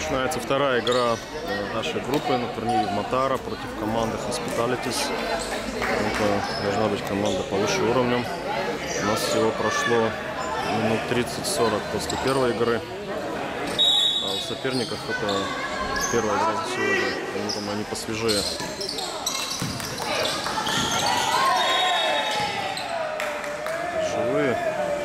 Начинается вторая игра нашей группы на турнире в Матара против команды Hospitalities. Это должна быть команда повыше уровнем. У нас всего прошло минут 30-40 после первой игры. А у соперников это первая игра за сегодня, поэтому они посвежее. Живые.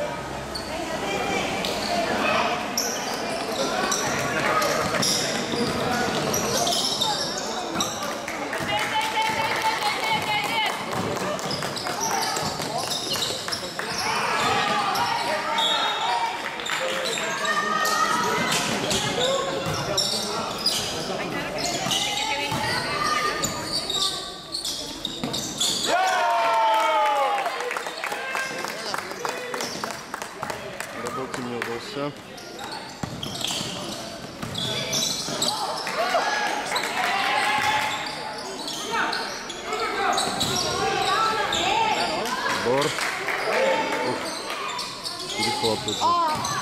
Не удался. Бор. Переход тут же.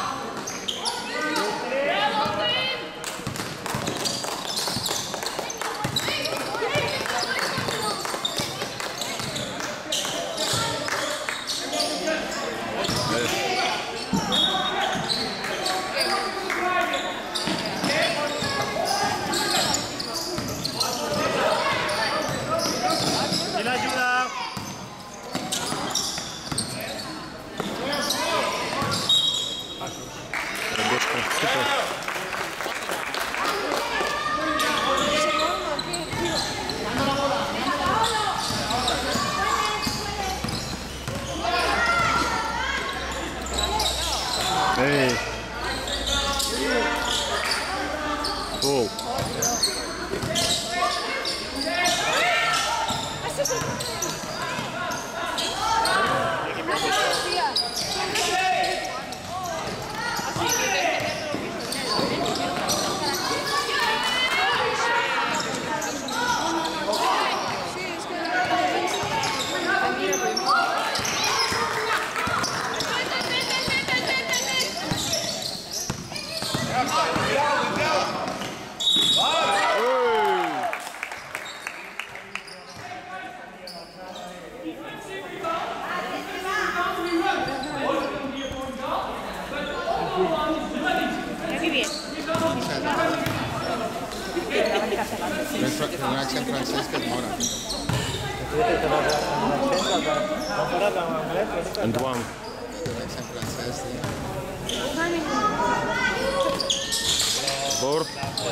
Эй! Гол! Reacción Francesca es Mora. And one. Reacción Francesca. Bor.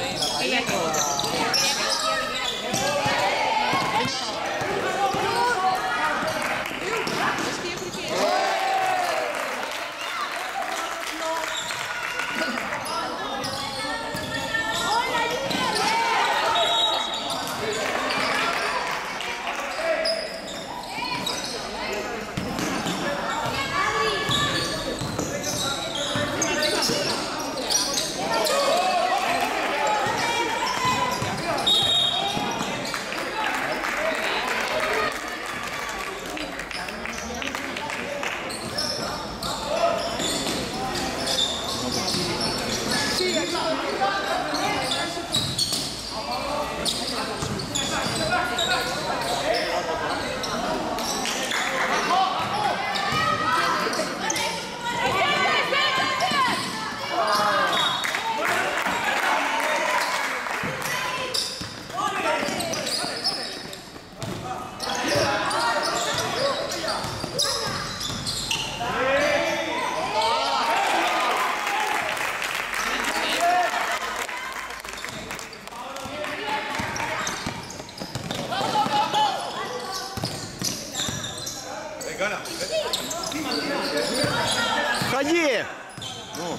Ходи! Ну.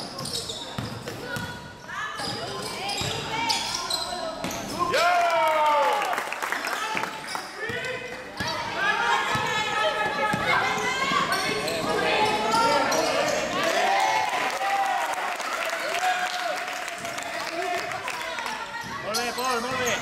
Molt bé.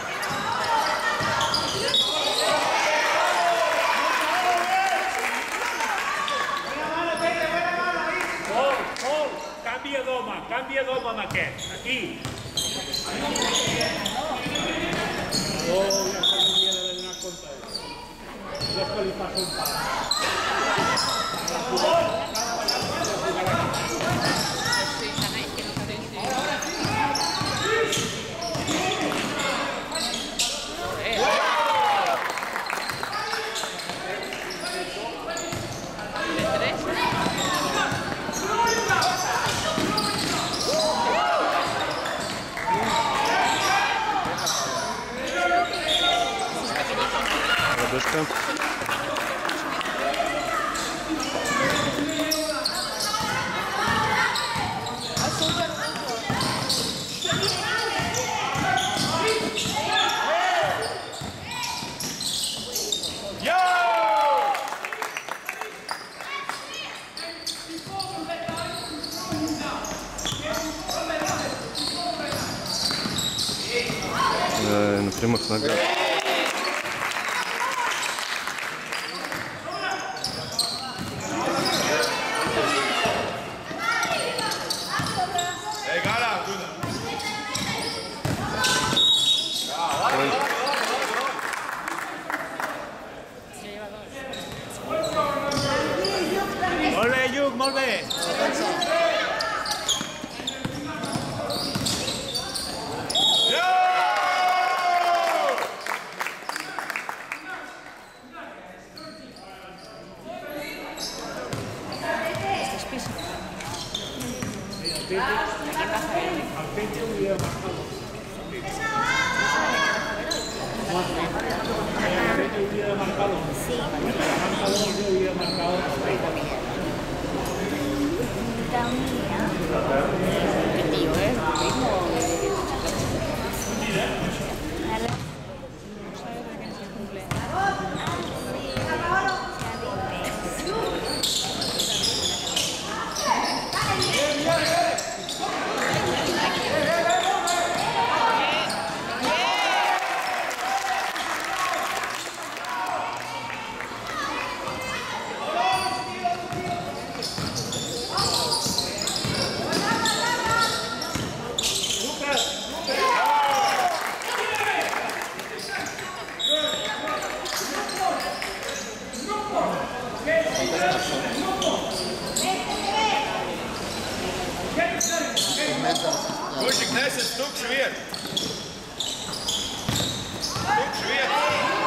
Canvia d'home amb aquest. Aquí. Радышка. На прямых ногах. Molt bé. Kurš neses tukšu vietu? Tukšu vietu.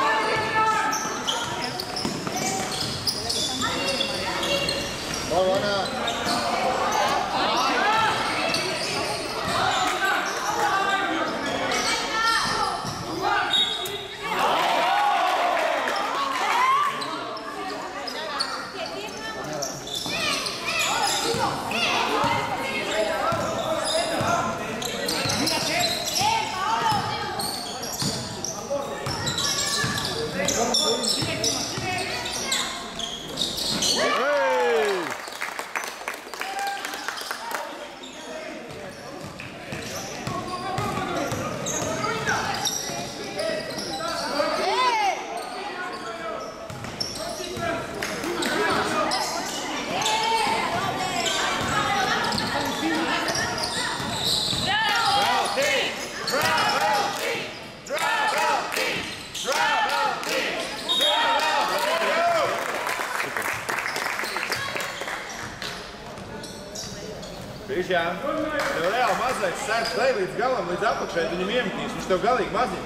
Krišjān, tev reāli mazais sēdz lej līdz galam, līdz apakšai, viņam iemetīs, viņš tev galīgi maziņš.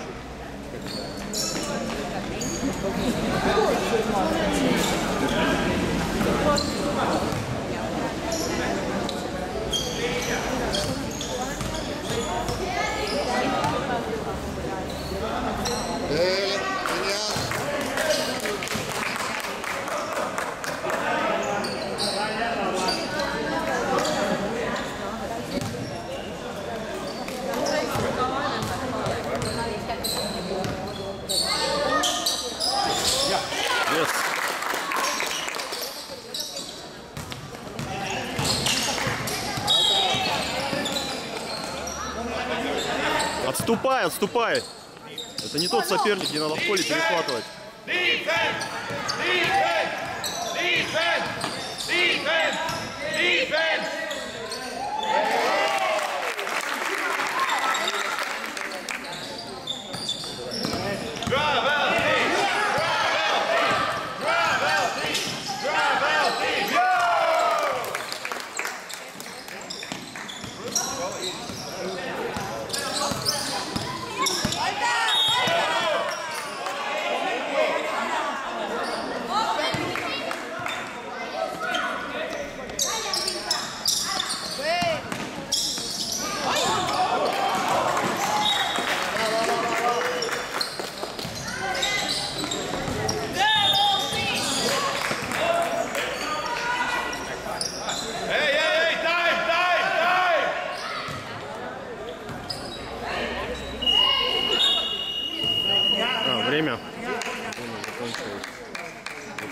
Отступай, отступай! Это не тот соперник, не надо в поле перехватывать.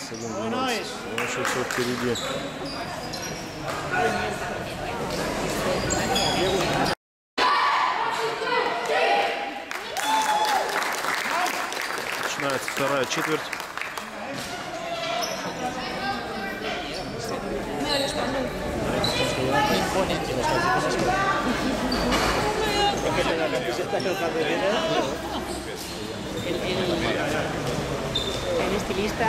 21-12. Еще все впереди. Начинается вторая четверть. El estilista.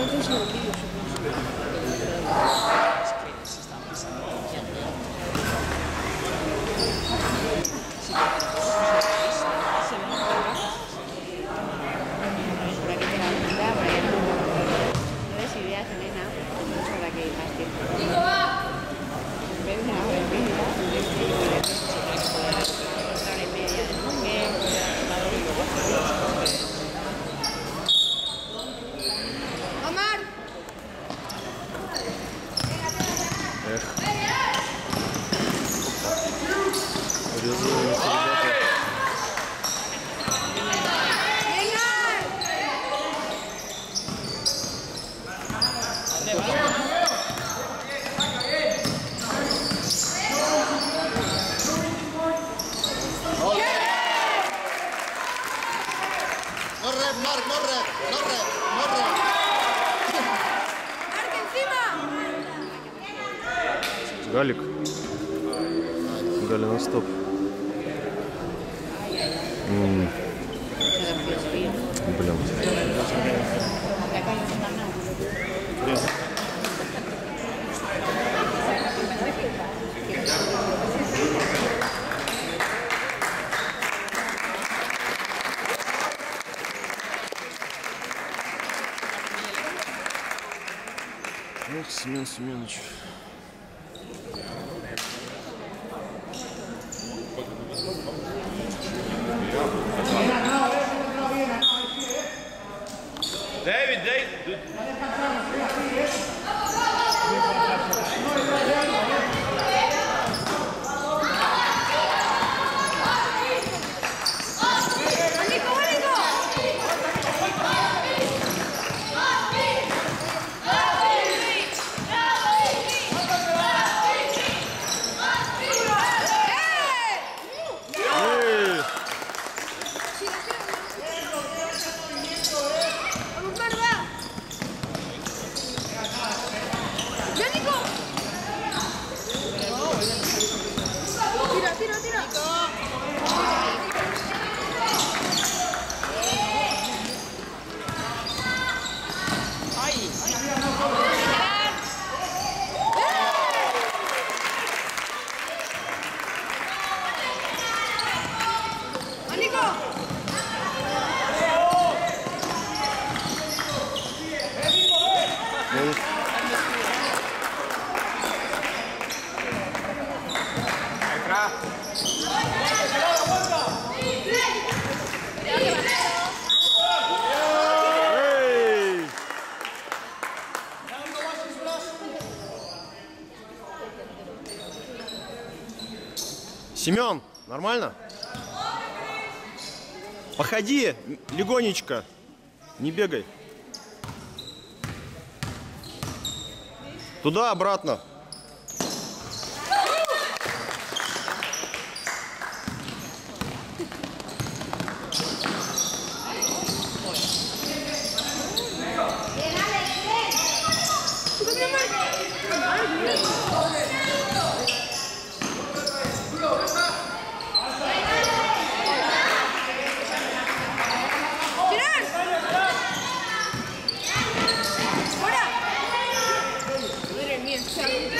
Галик. Галя на стоп. Блин. Ох, Семенович. David. Семен, нормально? Походи легонечко, не бегай. Туда, обратно. Madre mía,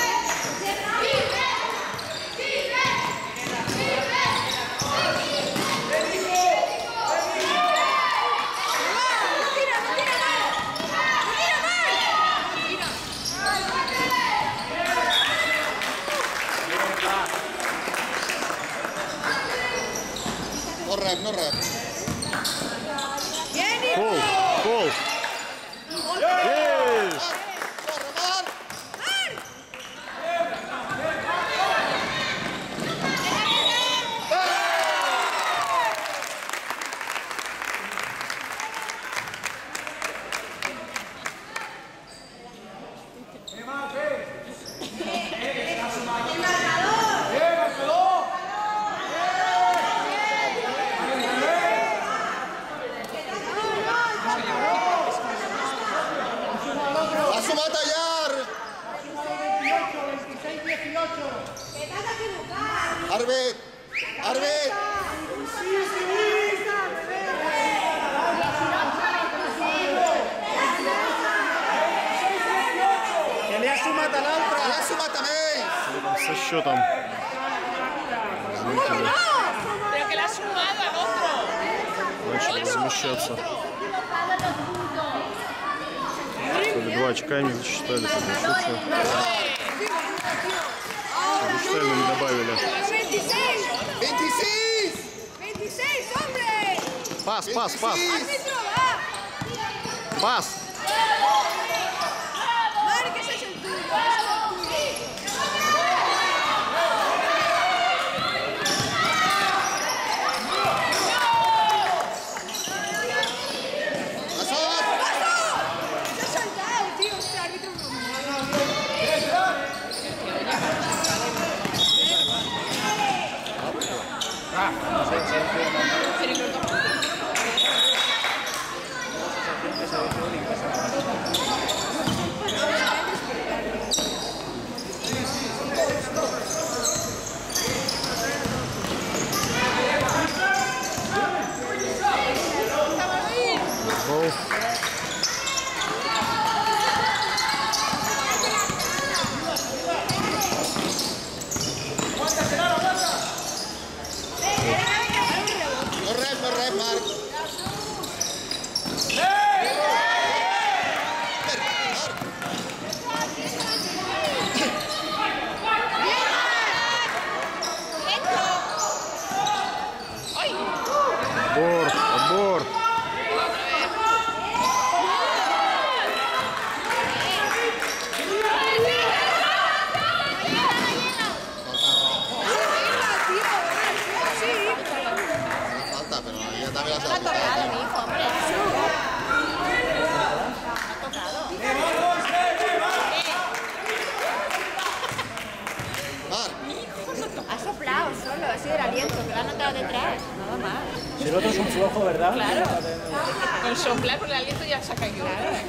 sumat a l'altre! L'ha sumat a més! Со счетом. Зрители Pero que la has sumado al otro. начали возмущаться. То ли 2 очка не зачитали, то ли еще что. Зачитали, но не добавили. 26! 26, hombre. Пас, пас, пас. Árbitro, va. Пас. Madre, que ese es el tuyo. Ese es el tuyo. Se ha saltado, tío. Este árbitro Гол. No rep, Marc. Отбор, отбор. Falta, pero ella también la Ha sabe. tocado, mi hijo, hombre. Ha tocado. Marc, Ha soplado solo, ha sido el aliento, que lo ha notado detrás. Nada más. Si el otro es un flojo, ¿verdad? Claro. Con soplar con el aliento ya se ha caído.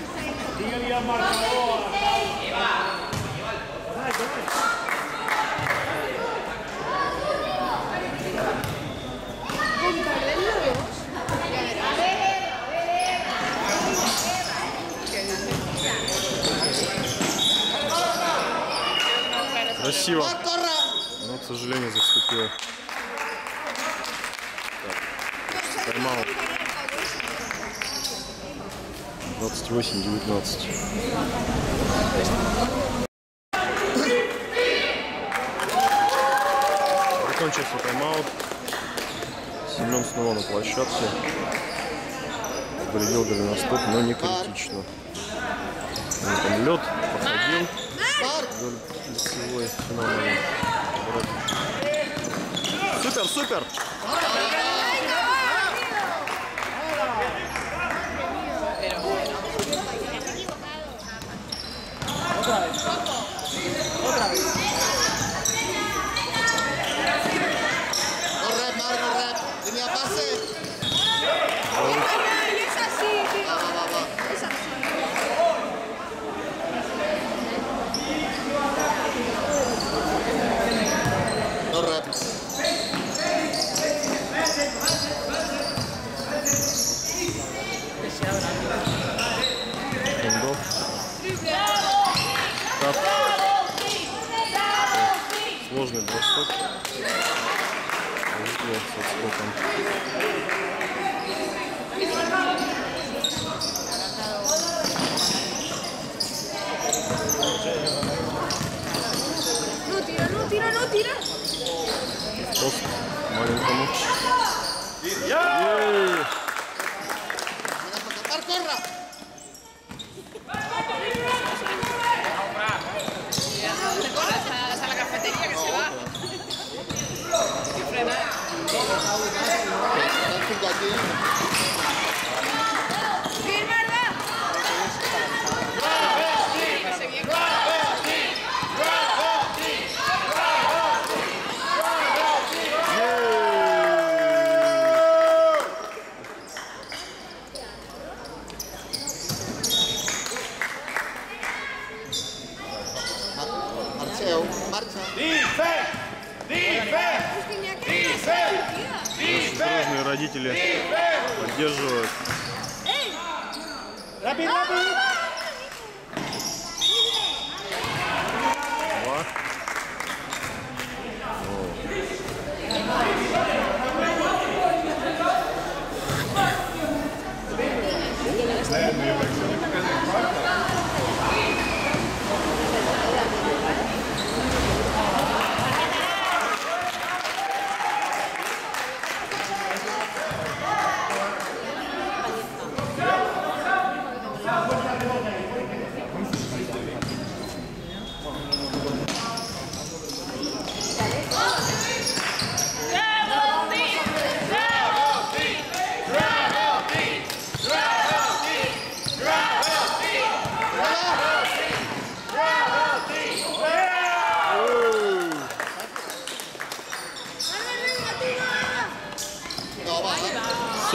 Красиво. Marc, corre! Но, к сожалению, заступил. Тайм-аут. 28-19. Закончился тайм-аут. Семен снова на площадке. Повредил голеностоп, но не критично. Там лед походил Marc! вдоль лицевой феноменальный. Супер, супер! No rep, Marc, no rep. Línea pase. Ay, es así, tío. Va. Es así. No rep. Хендов. Тап. Сложный бросок. Повезло с отскоком. No tira, no tira, no tira. Пост маленькому. Ей! Marc, corre! ¿Te acuerdas? A la cafetería que se va. Hay que frenar. Están 5 aquí. Firma, ¿verdad? Que se viene. Marxeu, marxa. Es que mira que Осторожные родители поддерживают. ¡Rápido, rápido!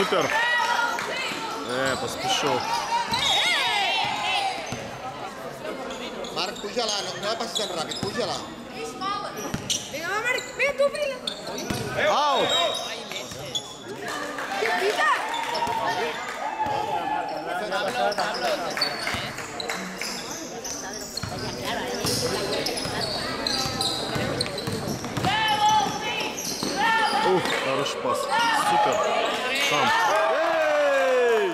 Супер. Поспешил. Mark, puja la, no passes tan ràpid, puja-la. Venga, va, Marc, ve tú, Brila. Аут. ¿Qué pita? Ух, хороший пас. Супер. Сам. Эй!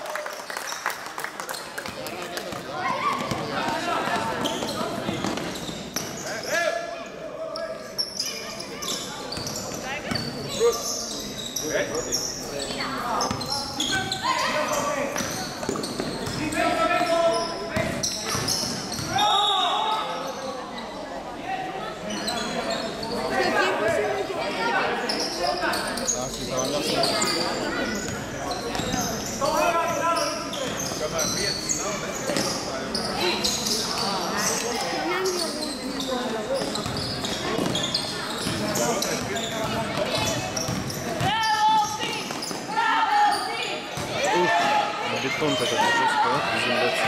Бетон-то как жестко приземляться.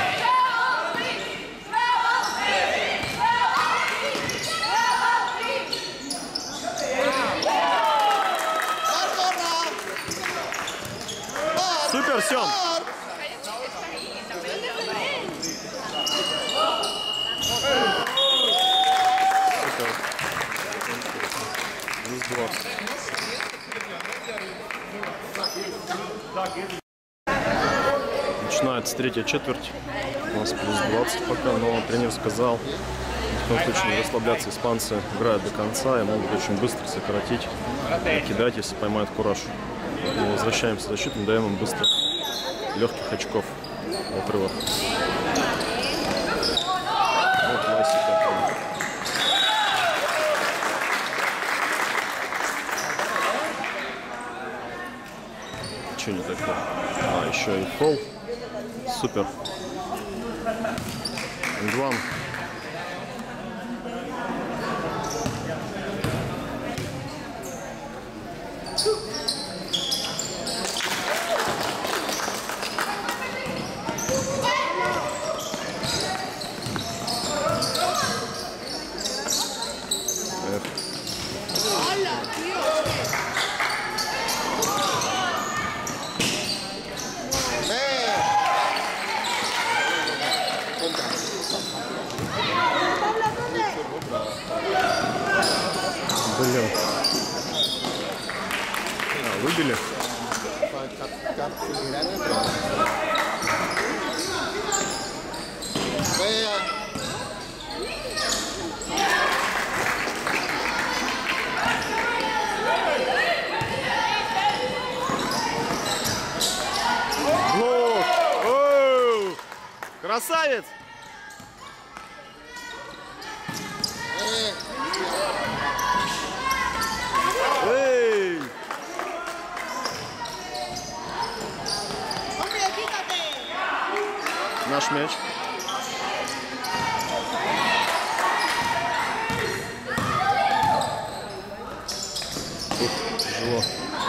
Супер, Сем! Супер. Плюс 20. Начинается третья четверть. У нас плюс 20 пока, но тренер сказал, в том случае не расслабляться. Испанцы играют до конца и могут очень быстро сократить, кидать, если поймают кураж. Мы возвращаемся в защиту, даем им быстро легких очков в отрывах. Вот классика. Че не такое? А, еще и фол. Супер. Индван. Блин. А, выбили? Блок! Оу! Красавец! Эй! Наш мяч. Ух, тяжело.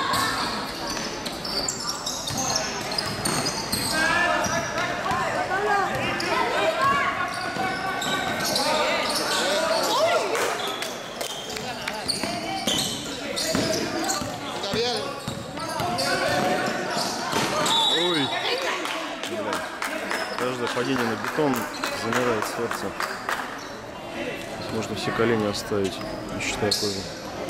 Ой. Блин. Каждое падение на бетон замирает сердце. Можно все колени оставить, не считая кожи.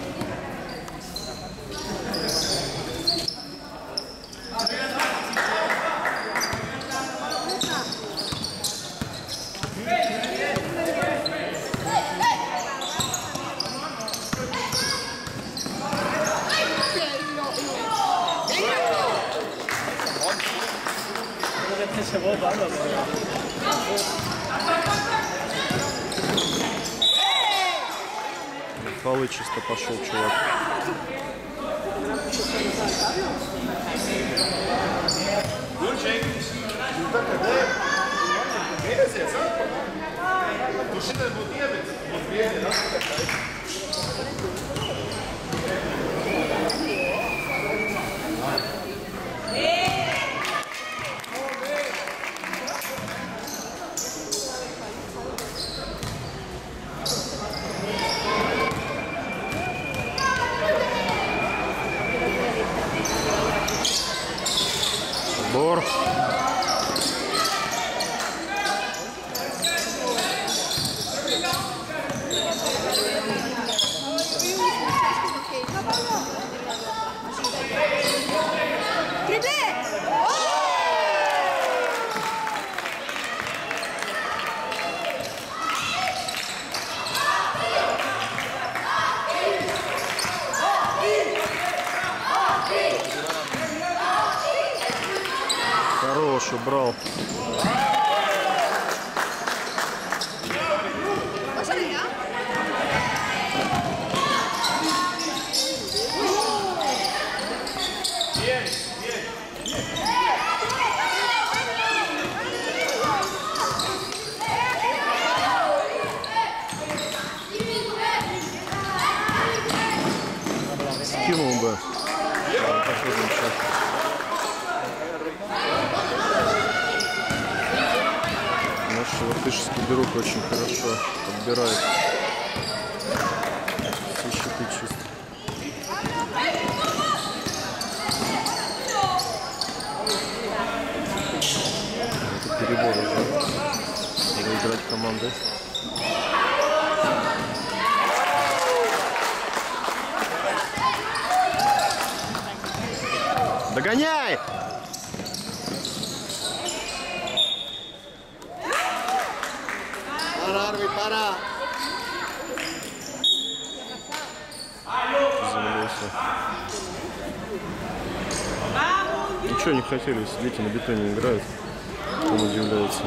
Фолы чисто пошел, чувак. мяч убрал. Скинул бы. Наш латышский друг очень хорошо подбирает. Все щиты чисто. Это перебор уже. Надо играть командой. Догоняй! Para, Arby, para. Завалился. Ничего не хотели, если дети на бетоне играют. Он удивляется.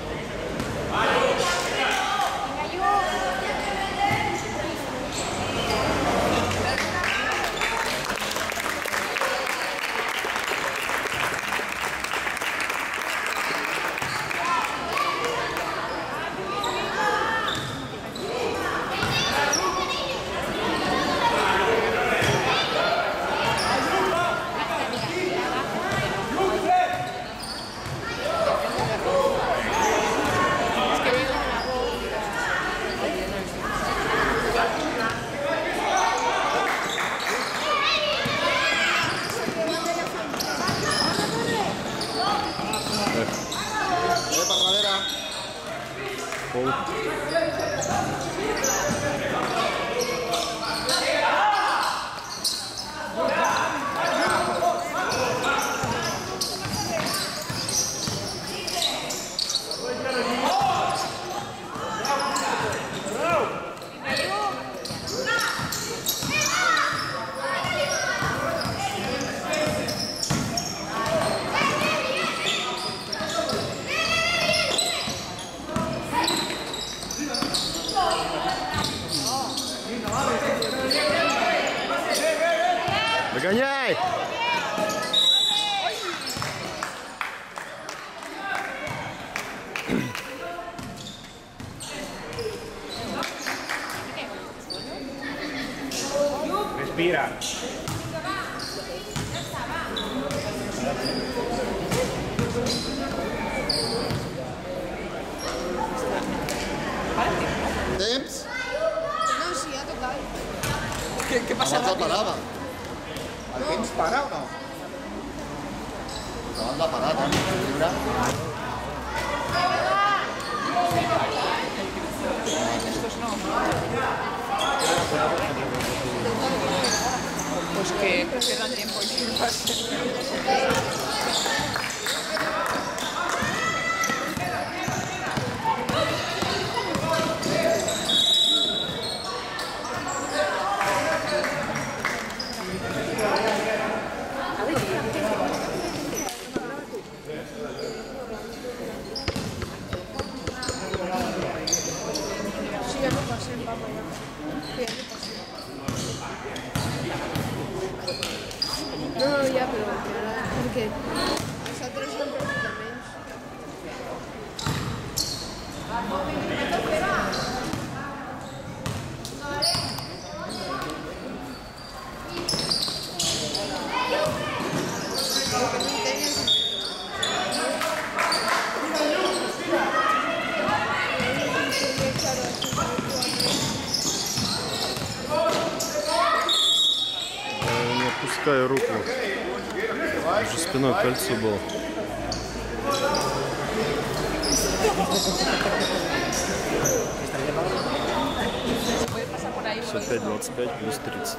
Пол. Догоняй! Respira. Temps. No, sí, ha tocado. ¿Qué pasa? La banda parava. El temps para o no? La banda parada, lliure. Estos no. Pues que pierdan tiempo y que pase. Sí, ya lo pasé, papá, ya. Sí, ya lo pasé. No, ya, pero porque nosaltres som perfectament. Не опускай руку. Уже спиной кольцо было. Все 5-25 плюс 30.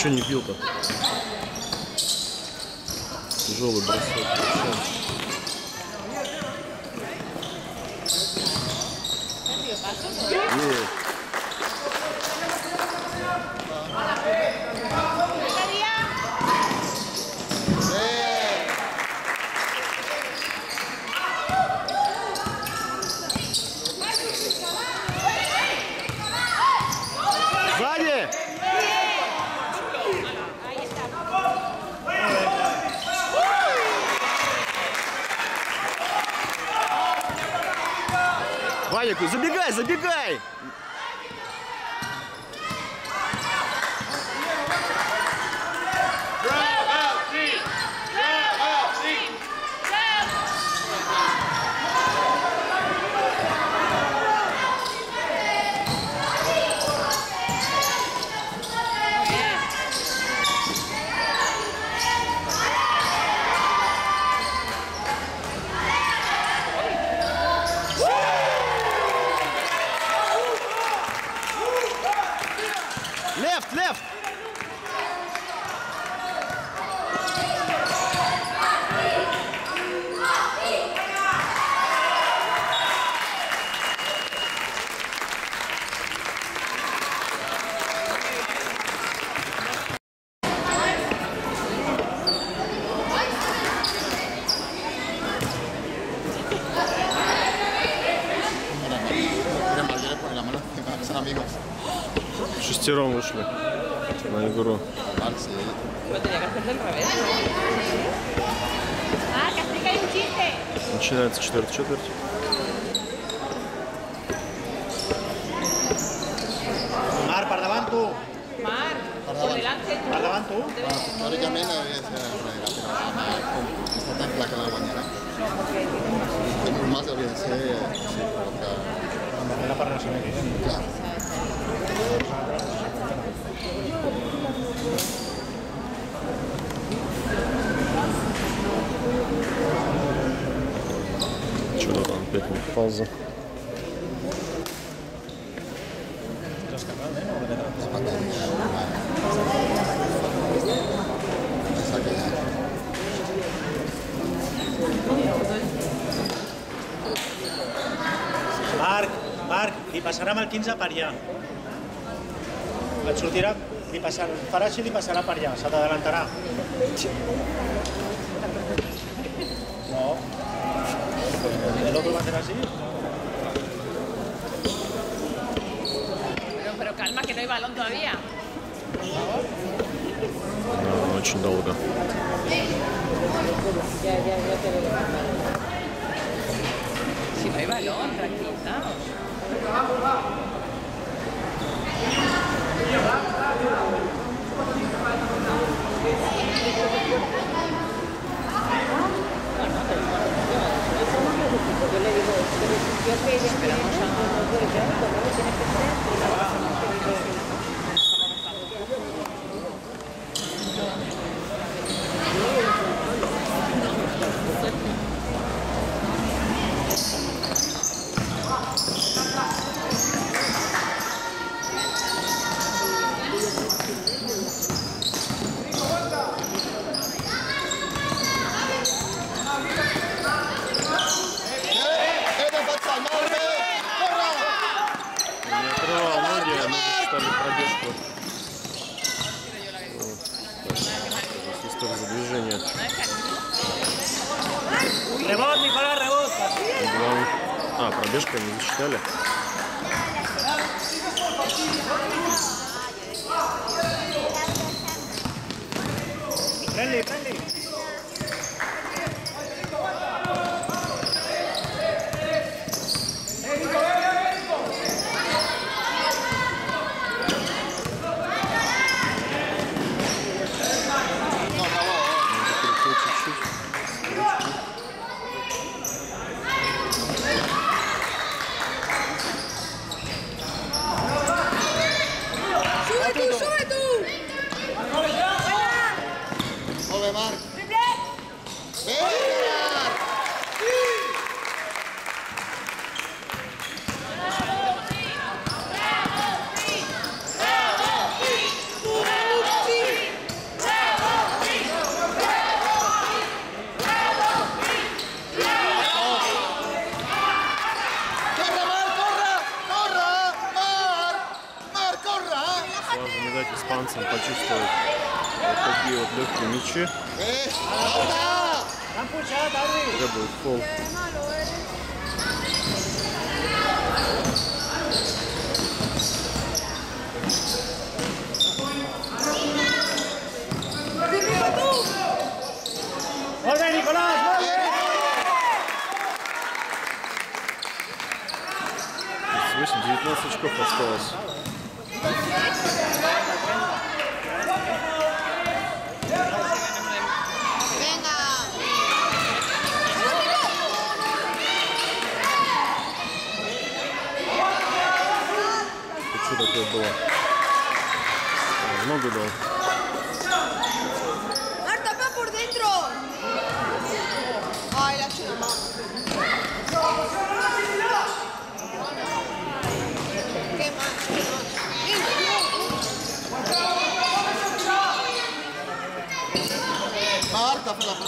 Че не бил-то? Тяжелый бросок. Сзади! Ваня, забегай, забегай! Left, left! Son amigos. Шестером вышли на игру. Pero tenía que hacer del revés. Ah, que explica un chiste. Начинается четвертая четверть. Marc, per davant tu. Mar, por delante. Per davant tu. Teòricament hauria de ser enrere, però està tan clar que la guanyarà. El normal hauria de ser... Sí, però que... Darrere per nacional. Clar. Что там, 5 минут пауза. Marc, li passarà amb el 15 per allà. Et sortirà, farà així i li passarà per allà, se t'adelantarà. No. El otro va a hacer así. Pero calma, que no hay balón todavía. No, очень долго. Si no hay balón, tranquilizaos. Esperamos за движение. Rebot, Nicolás, rebot. А, пробежка не засчитали. Friendly. ¡Sube tú! Molt bé, Marc. интересно почувствовать вот такие вот легкие мячи. Требует фол. Qué malo eres. ¡Vuelve, Nicolás! ¡Vuelve! 19 очков осталось. Venga. Что такое было? Много дал. Marta, va por dentro. Ay, la chula mamá. Qué mal, qué mal. Marta, fue la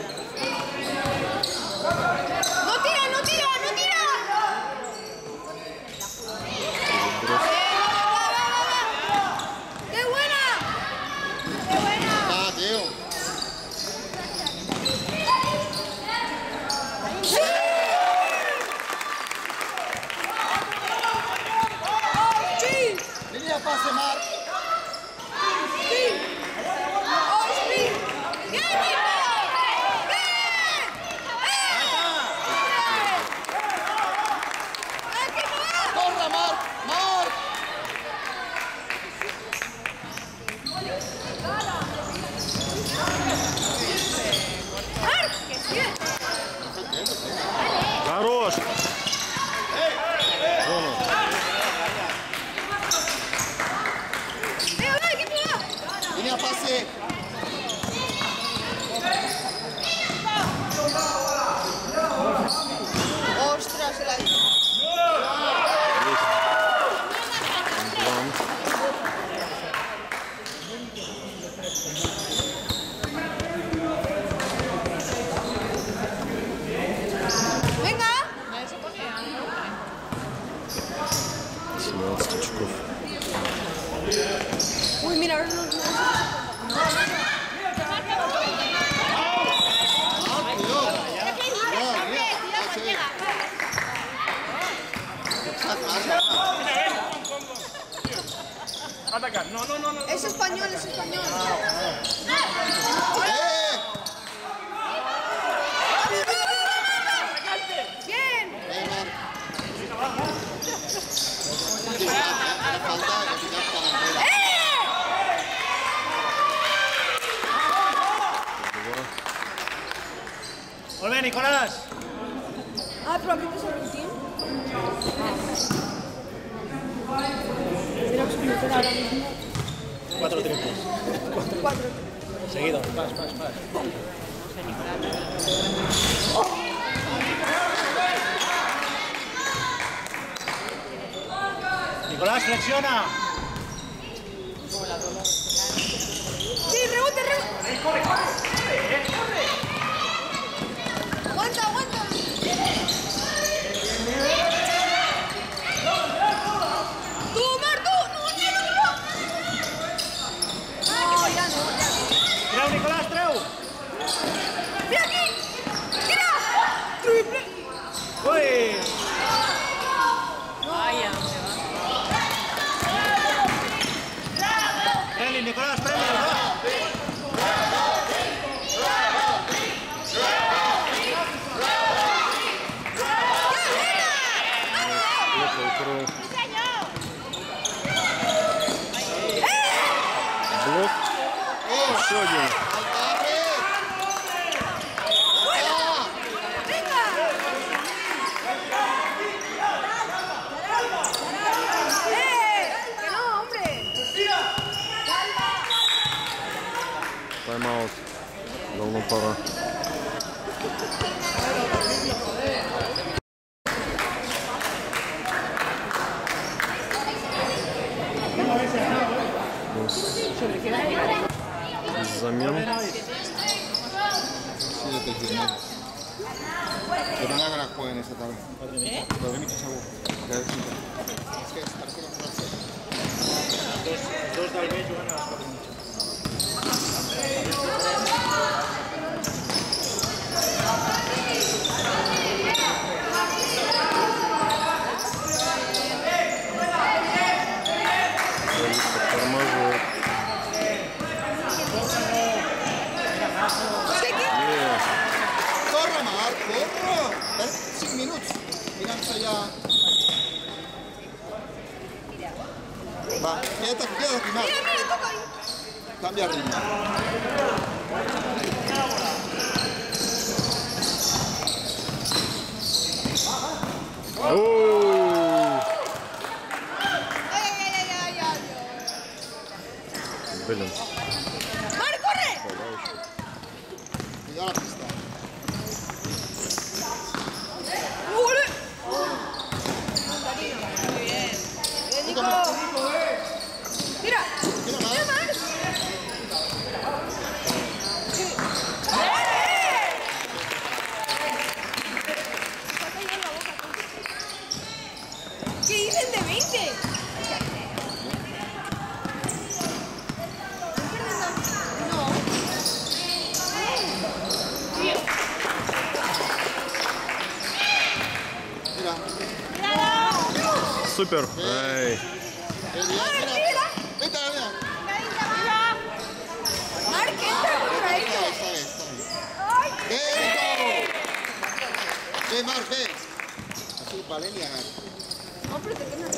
No tira, no tira, no tira. ¡Qué buena! ¡Qué buena! Ah, tío. ¡Sí! Línea pase, Mar. ¡Sí! ¡Oh, sí! ¡Bien, Nico! ¡Bien! ¡Ah, qué mal! Corra, Mar. Mar. ¡Mar! ¡Bien! Хорош! Зону. ¡Venga, va, equipo, va! Línea pase. ¡Ostras, se la hizo! Антуан. ¡Venga! 17 очков. Uy, mira, ahora no. Atacar. No. Es español, es español. Bien. ¡Vuelve, Nicolás! Ah, pero aquí te sale el team. Tenemos que meter ahora mismo 4 triples. 4. Seguido. Vas. Nicolás, flexiona. Sí, rebote. Aguanta. Tú, Mar, tú. No. No, ya no. Treu, Nicolás, treu. Mira aquí. Mira. Triple. Uy. Preli, Nicolás, preli. Блок. Еще один. Que no, hombre. Тайм-аут. Давно пора. Без замен. Sí, yo te quiero. Que tenga que la jueguen esta tarde. Lo de mi sabor. Es que parece que no Els dos del B juguen a les 4 i mitja. Тормозок. Corre, Marc, corre! 5 minuts. Mirant-se ja... Va, queda't aquí, Marc. Mira, mira, toca ahí. Canvia ritme. Оу! Ay, ay, ay, ay, ay. Блин. Marc, corre. Cuidado la pista. ¡Ole! Mandarino. Muy bien. Bien, Nico. Mira. Mira, Mira, Marc. Marc. ¿Qué dicen de 20? No. Mira. Супер. Эй. Mira. Vete, mira. Marc, entra contra Está ellos. bien. Bien, Ve, Marc, ve. Así, Valeria. No, pero te quedas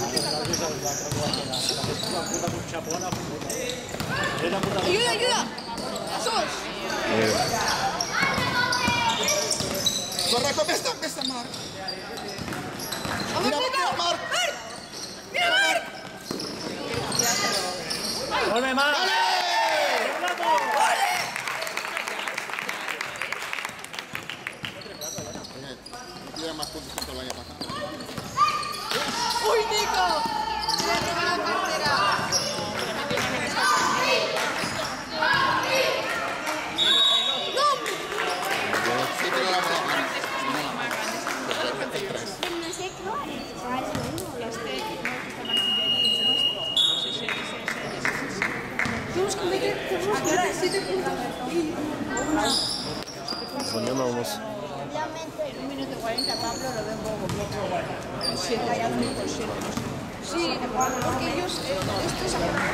Ayuda, ayuda. Sos. Corre, vés, Marc. Vamos, Mira, Nico. mira, Marc. Marc. Mira, Marc. Volve más. Tiene más puntos que el año pasado. ¡Uy, Nico! Le robé la cartera. Sí, tiene la mano. No sé qué ¿A qué hora es? 7 puntos. Замена у нас. Un minuto 40, Pablo lo veo un poco completo. 7, hay algo por 7. Sí, porque ellos, estos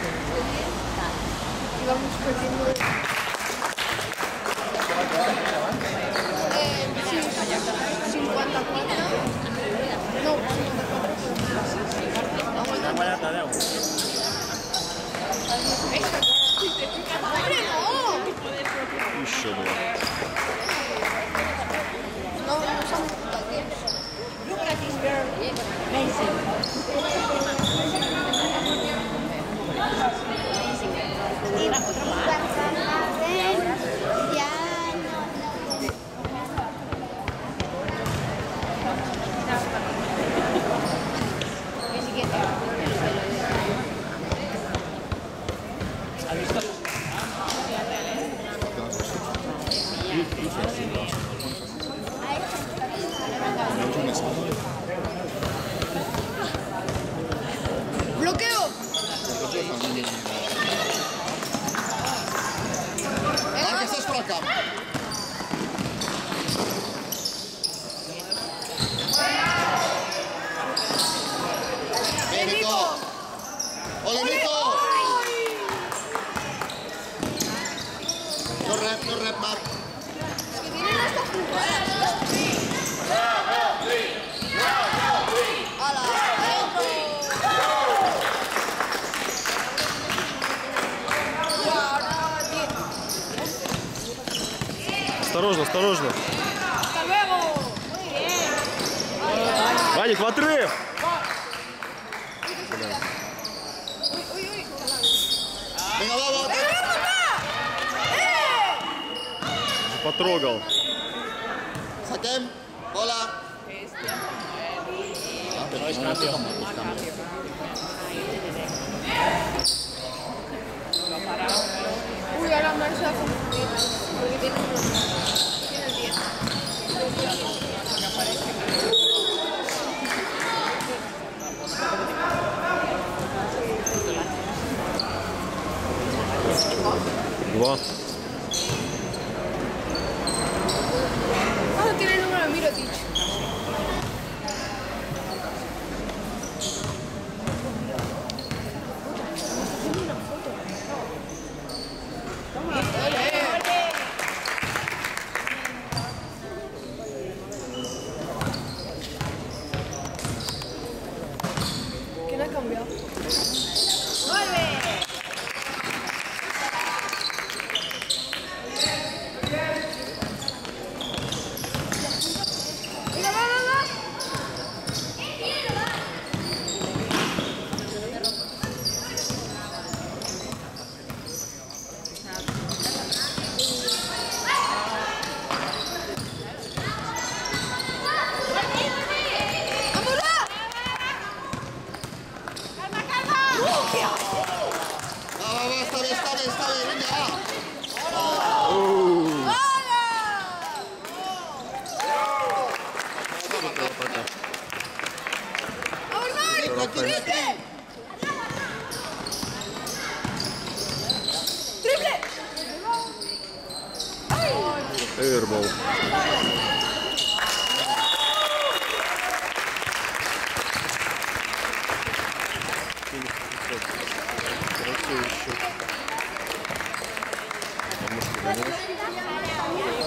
y vamos perdiendo. Sí, 54. No, 54. ¡Hombre, no! Еще два. No, no somos totalmente. Look at this girl. Amazing. ¡Bloqueo! Marc, estàs per al camp. Bé, Nico. Ole, Nico. No rep, Marc. Es que vienen hasta jugadas. ¡Hala! ¡Adentro! Ya, ahora 10. Осторожно, осторожно. ¡Hasta luego! Muy bien. Ваник, в отрыв! Uy, uy, uy. Vinga, va. Потрогал. Saquem. Bola. No es cambio. Uy, ahora Mar se va a confundir. Porque tiene el 10. 2. Ah, tiene el número de Mirotic. ¿Quién ha cambiado? Está bien, venga, va. Airball. Красивый счет.